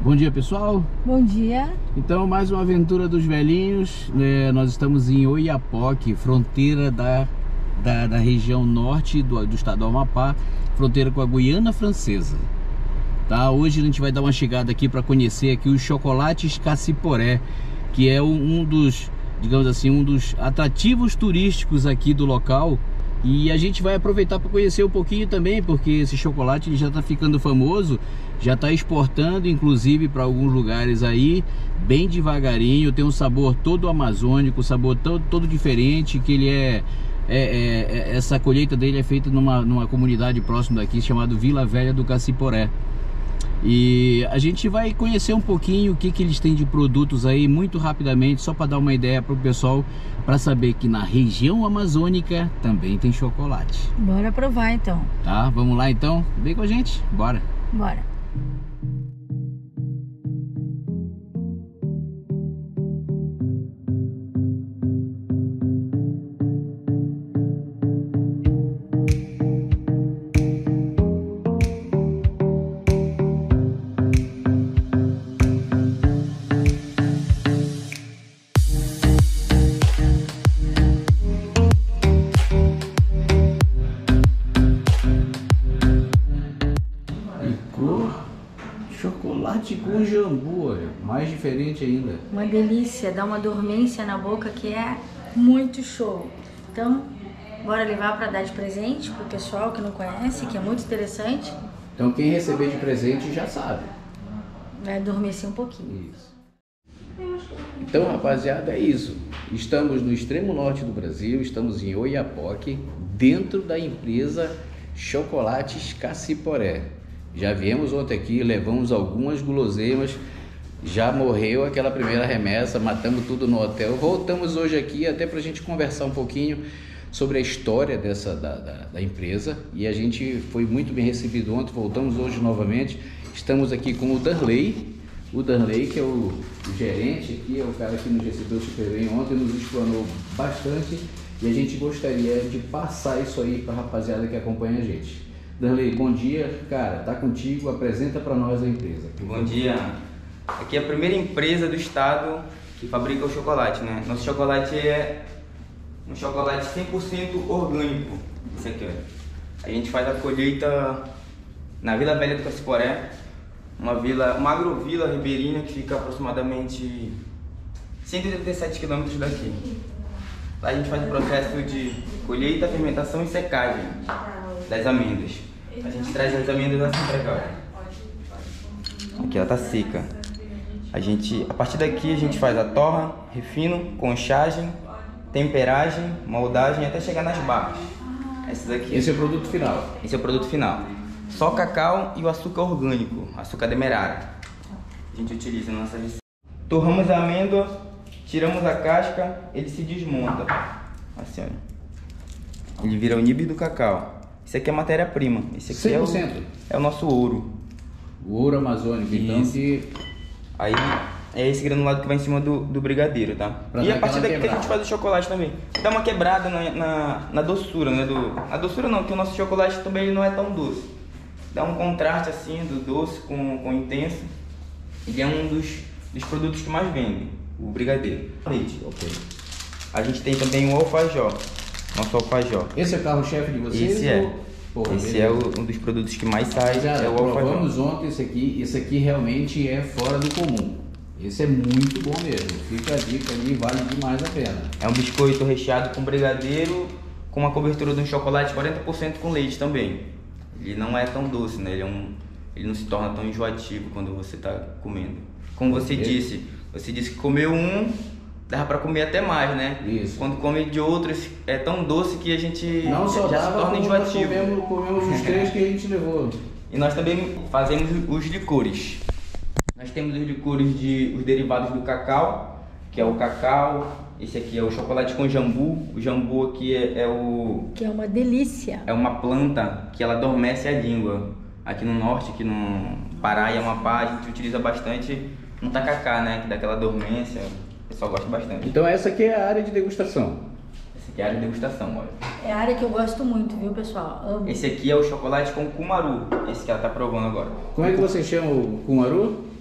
Bom dia, pessoal. Bom dia. Então, mais uma aventura dos velhinhos. Nós estamos em Oiapoque, fronteira da região norte do estado do Amapá, fronteira com a Guiana Francesa. Tá? Hoje a gente vai dar uma chegada aqui para conhecer aqui os chocolates Cassiporé, que é um dos, digamos assim, um dos atrativos turísticos aqui do local. E a gente vai aproveitar para conhecer um pouquinho também, porque esse chocolate ele já está ficando famoso, já está exportando inclusive para alguns lugares aí, bem devagarinho. Tem um sabor todo amazônico, sabor todo diferente, que ele essa colheita dele é feita numa comunidade próxima daqui, chamada Vila Velha do Cassiporé. E a gente vai conhecer um pouquinho o que eles têm de produtos aí, muito rapidamente, só para dar uma ideia para o pessoal, para saber que na região amazônica também tem chocolate. Bora provar então. Tá, vamos lá então? Vem com a gente, bora. Bora. Chocolate com jambu, olha, mais diferente ainda. Uma delícia, dá uma dormência na boca que é muito show. Então, bora levar para dar de presente pro pessoal que não conhece, que é muito interessante. Então quem receber de presente já sabe. Vai adormecer um pouquinho. Isso. Então, rapaziada, é isso. Estamos no extremo norte do Brasil, estamos em Oiapoque, dentro da empresa Chocolates Cassiporé. Já viemos ontem aqui, levamos algumas guloseimas, já morreu aquela primeira remessa, matamos tudo no hotel. Voltamos hoje aqui até para a gente conversar um pouquinho sobre a história da empresa, e a gente foi muito bem recebido ontem, voltamos hoje novamente. Estamos aqui com o Darley, que é o gerente aqui, é o cara que nos recebeu super bem ontem, nos explanou bastante, e a gente gostaria de passar isso aí para a rapaziada que acompanha a gente. Darley, bom dia, cara, tá contigo, apresenta para nós a empresa. Bom dia, aqui é a primeira empresa do estado que fabrica o chocolate, né? Nosso chocolate é um chocolate 100% orgânico, isso aqui, ó. A gente faz a colheita na Vila Velha do Cassiporé, uma agrovila ribeirinha que fica aproximadamente 187 km daqui. Lá a gente faz o processo de colheita, fermentação e secagem das amêndoas. A gente traz as amêndoas assim pra cá. Aqui ela tá seca. A partir daqui a gente faz a torra, refino, conchagem, temperagem, moldagem até chegar nas barras. Esse é o produto final? Esse é o produto final. Só cacau e o açúcar orgânico, açúcar demerara. A gente utiliza na nossa receita. Torramos a amêndoa, tiramos a casca, ele se desmonta. Assim, ó. Ele vira o níbel do cacau. Esse aqui é matéria-prima. Esse aqui 100%? É o nosso ouro. O ouro amazônico, então, que... Aí é esse granulado que vai em cima do brigadeiro, tá? E a partir daqui que a gente faz o chocolate também. Dá uma quebrada na doçura, né? Na doçura não, porque o nosso chocolate também ele não é tão doce. Dá um contraste assim do doce com o intenso. Ele é um dos produtos que mais vendem, o brigadeiro. Leite. Ok. A gente tem também o alfajor. Nosso alfajor. Esse é o carro-chefe de vocês? Esse é. Esse é um dos produtos que mais sai, é o alfajor. Provamos ontem esse aqui realmente é fora do comum. Esse é muito bom mesmo. Fica a dica ali, vale demais a pena. É um biscoito recheado com brigadeiro, com uma cobertura de um chocolate 40% com leite também. Ele não é tão doce, né? Ele não se torna tão enjoativo quando você está comendo. Como você disse que comeu dava para comer até mais, né? Isso. Quando come de outros, é tão doce que a gente não só já dava, se torna enjoativo. Comemos os 3 que a gente levou. E nós também fazemos os licores. Nós temos os licores os derivados do cacau, que é o cacau. Esse aqui é o chocolate com jambu. O jambu aqui que é uma delícia. É uma planta que ela adormece a língua. Aqui no norte, aqui no Pará e Amapá, a gente utiliza bastante no tacacá, né? Que dá aquela dormência. O pessoal gosta bastante. Então essa aqui é a área de degustação. Essa aqui é a área de degustação, olha. É a área que eu gosto muito, viu, pessoal? Amo. Esse aqui é o chocolate com cumaru. Esse que ela tá provando agora. Como é que você chama o cumaru?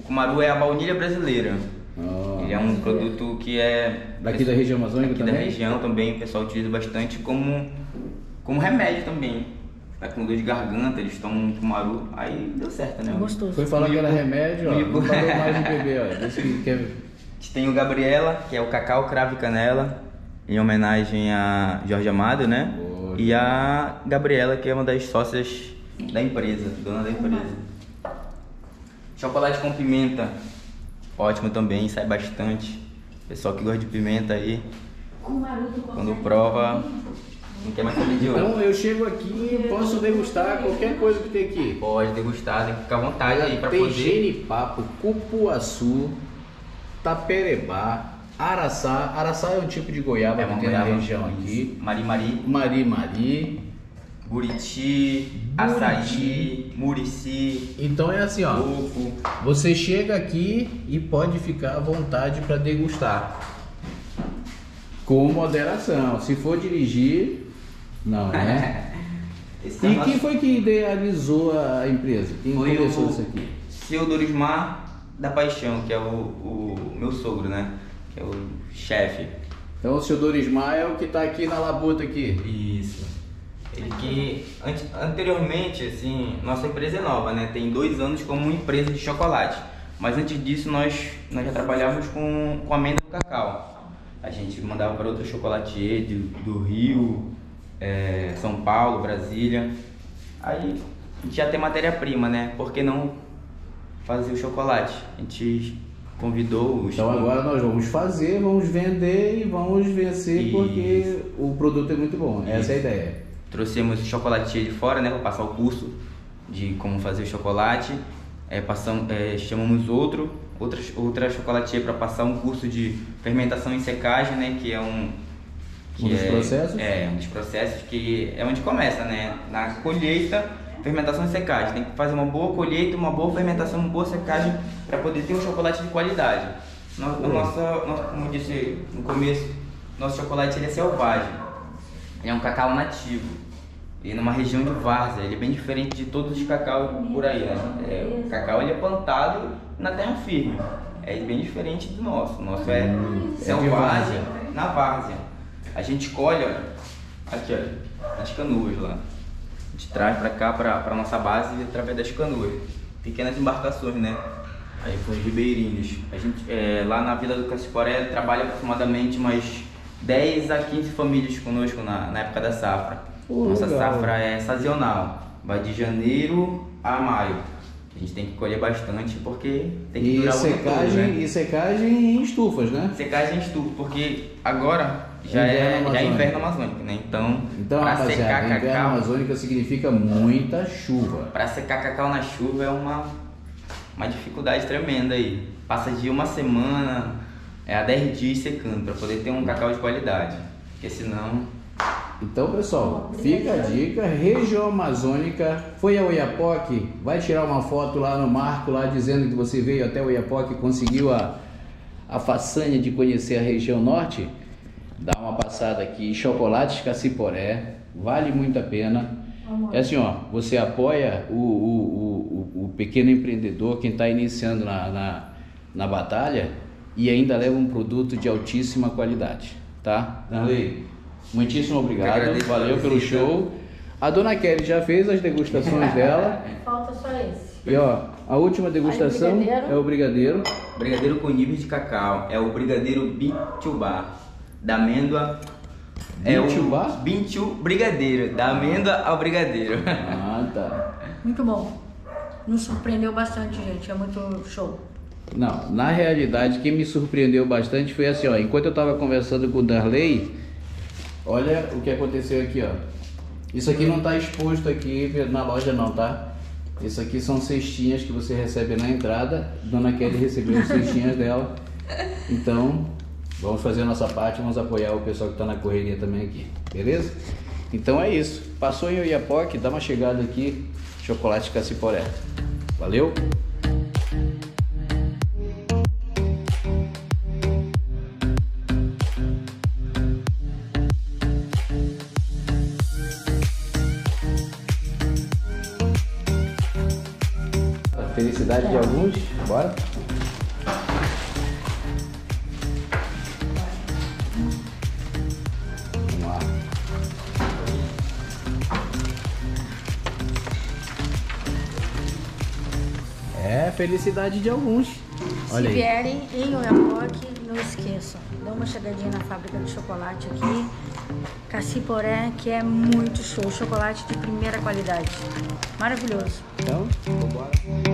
Cumaru é a baunilha brasileira. Ele é um brasileiro. produto que é... Daqui da região amazônica Aqui também? da região também, o pessoal utiliza bastante como remédio também. Tá com dor de garganta, eles tomam Cumaru, aí deu certo, né? É gostoso. Foi falar que era remédio, ó. Não parou mais de beber, ó. Disse que quer... A gente tem o Gabriela, que é o cacau, cravo e canela, em homenagem a Jorge Amado, né? Boa. E a Gabriela, que é uma das sócias da empresa, dona da empresa. Chocolate com pimenta, ótimo também, sai bastante. Pessoal que gosta de pimenta aí, quando prova, não quer mais saber de outro. Então eu chego aqui e posso degustar qualquer coisa que tem aqui. Pode degustar, tem que ficar à vontade aí pra Tem poder. jenipapo, cupuaçu, taperebá, araçá. Araçá é um tipo de goiaba que tem na região aqui. Mari-mari, Mari-mari. buriti, açaí, murici, Então é assim, ó. coco. Você chega aqui e pode ficar à vontade para degustar. Com moderação. Se for dirigir, não, né? Esse é E o nosso- quem foi que idealizou a empresa? Quem Foi começou o isso aqui? seu Dorismar da Paixão, que é o meu sogro, né? Que é o chefe. Então o seu Dorismar é o que está aqui na labuta aqui. Isso. Ele que anteriormente, assim, nossa empresa é nova, né? Tem 2 anos como empresa de chocolate. Mas antes disso nós já trabalhávamos com amêndoa e cacau. A gente mandava para outro chocolatier do Rio, São Paulo, Brasília. Aí a gente já tem matéria-prima, né? Por que não fazer o chocolate? A gente convidou os... Então agora nós vamos fazer, vamos vender e vamos vencer porque Isso. o produto é muito bom. Essa é a Isso. ideia. Trouxemos o chocolatier de fora, né, para passar o curso de como fazer o chocolate. Chamamos outra chocolatier para passar um curso de fermentação e secagem, né, que é um dos processos? É, um dos processos que é onde começa, né, na colheita, fermentação e secagem. Tem que fazer uma boa colheita, uma boa fermentação, uma boa secagem para poder ter um chocolate de qualidade. Como eu disse no começo, nosso chocolate ele é selvagem. Ele é um cacau nativo e numa região de várzea. Ele é bem diferente de todos os cacau por aí, né? O cacau ele é plantado na terra firme. É bem diferente do nosso. O nosso é selvagem, na várzea. A gente colhe, olha, aqui, olha, nas canoas lá. A gente traz pra cá, pra nossa base, através das canoas. Pequenas embarcações, né? Aí com os ribeirinhos. A gente, lá na Vila do Cassiporé, trabalha aproximadamente umas 10 a 15 famílias conosco na época da safra. Nossa legal. safra é sazonal, vai de janeiro a maio. A gente tem que colher bastante porque tem que durar o ano todo, né? E secagem em estufas, né? Secagem em estufa, porque agora já Inverno é amazônico. inverno amazônico, né? Então para Rapaziada, secar inverno cacau, amazônica significa muita chuva. para secar cacau na chuva é uma dificuldade tremenda aí. Passa de uma semana a 10 dias secando para poder ter um cacau de qualidade, porque senão... Então, pessoal, fica a dica, região amazônica, foi a Oiapoque, vai tirar uma foto lá no marco, lá dizendo que você veio até Oiapoque e conseguiu a façanha de conhecer a região norte, dá uma passada aqui, Chocolates Cassiporé, vale muito a pena. É assim, ó, você apoia o pequeno empreendedor, quem está iniciando na batalha, e ainda leva um produto de altíssima qualidade, tá? Danley, muitíssimo obrigado, valeu pelo show. A dona Kelly já fez as degustações dela. Falta só esse. E ó, a última degustação Aí, brigadeiro. é o brigadeiro. Brigadeiro com níveis de cacau, é o brigadeiro Bintubá, da amêndoa. Bintubá? Bintu brigadeiro, da amêndoa ao brigadeiro. Ah, tá. Muito bom. Nos surpreendeu bastante, gente. É muito show. Não, na realidade, quem me surpreendeu bastante foi assim, ó, enquanto eu estava conversando com o Darley, olha o que aconteceu aqui, ó. Isso aqui não está exposto aqui na loja não, tá? Isso aqui são cestinhas que você recebe na entrada. Dona Kelly recebeu as cestinhas dela. Então, vamos fazer a nossa parte, vamos apoiar o pessoal que está na correria também aqui, beleza? Então é isso. Passou em Oiapoque, dá uma chegada aqui, Chocolate Cassiporé. Valeu? Felicidade de alguns, bora? felicidade de alguns. Olha Se aí. vierem em Oiapoque, não esqueçam, dá uma chegadinha na fábrica de chocolate aqui, Caciporé, que é muito show, chocolate de primeira qualidade, maravilhoso. Então, vambora.